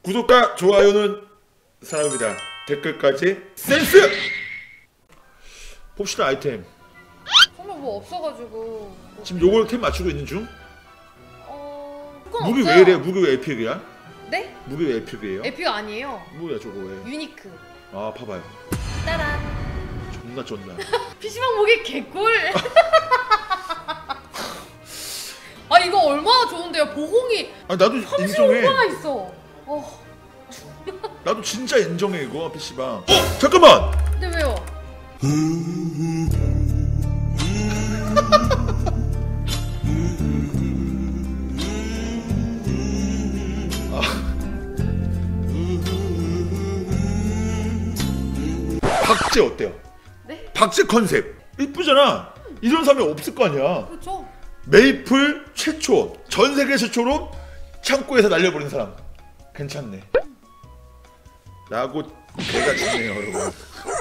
구독과 좋아요는 사랑입니다. 댓글까지 센스! 봅시다. 아이템 정말 뭐 없어가지고 지금 요걸 템 맞추고 있는 중? 그건 무기 없어요. 왜 이래? 무기 왜 에픽이야? 네? 무기 왜 에픽이에요? 에픽 아니에요. 뭐야 저거 왜? 유니크. 아 봐봐요. 따란. 존나 쩐다. PC방 무기 개꿀. 아 이거 얼마나 좋은데요. 보공이 아 나도 인정해. 35%가 있어. 나도 진짜 인정해 이거 PC방. 잠깐만! 근데 왜요? 박제 어때요? 네? 박제 컨셉 이쁘잖아. 이런 사람이 없을 거 아니야. 그렇죠. 메이플 최초, 전 세계 최초로 창고에서 날려버린 사람. 괜찮네 라고 제가 짓네요 여러분.